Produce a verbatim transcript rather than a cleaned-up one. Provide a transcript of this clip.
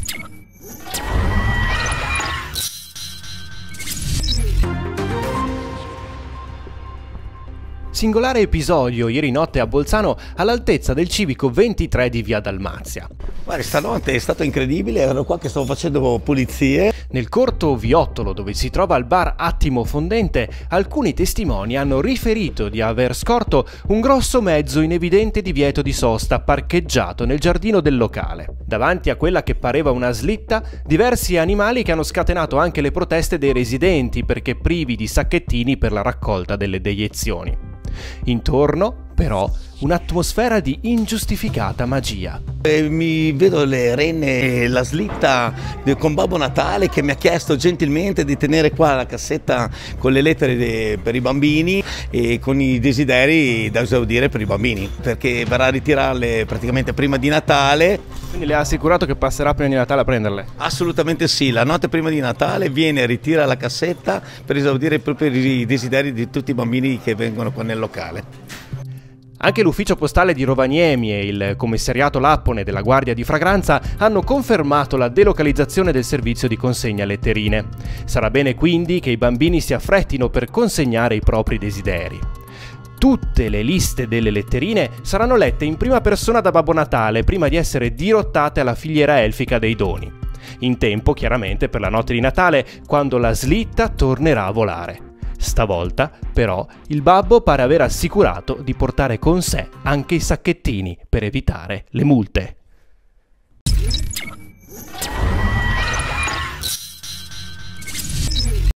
Singolare episodio ieri notte a Bolzano all'altezza del civico ventitré di via Dalmazia. Guarda, stanotte è stato incredibile, ero qua che stavo facendo pulizie. Nel corto viottolo dove si trova il bar Attimo Fondente, alcuni testimoni hanno riferito di aver scorto un grosso mezzo in evidente divieto di sosta parcheggiato nel giardino del locale. Davanti a quella che pareva una slitta, diversi animali che hanno scatenato anche le proteste dei residenti perché privi di sacchettini per la raccolta delle deiezioni. Intorno, però, un'atmosfera di ingiustificata magia. E mi vedo le renne e la slitta con Babbo Natale che mi ha chiesto gentilmente di tenere qua la cassetta con le lettere per i bambini e con i desideri da esaudire per i bambini, perché verrà a ritirarle praticamente prima di Natale. Quindi le ha assicurato che passerà prima di Natale a prenderle? Assolutamente sì, la notte prima di Natale viene, ritira la cassetta per esaudire proprio i desideri di tutti i bambini che vengono qua nel locale. Anche l'ufficio postale di Rovaniemi e il commissariato Lappone della Guardia di Fragranza hanno confermato la delocalizzazione del servizio di consegna letterine. Sarà bene quindi che i bambini si affrettino per consegnare i propri desideri. Tutte le liste delle letterine saranno lette in prima persona da Babbo Natale prima di essere dirottate alla filiera elfica dei doni. In tempo, chiaramente, per la notte di Natale, quando la slitta tornerà a volare. Stavolta, però, il babbo pare aver assicurato di portare con sé anche i sacchettini per evitare le multe.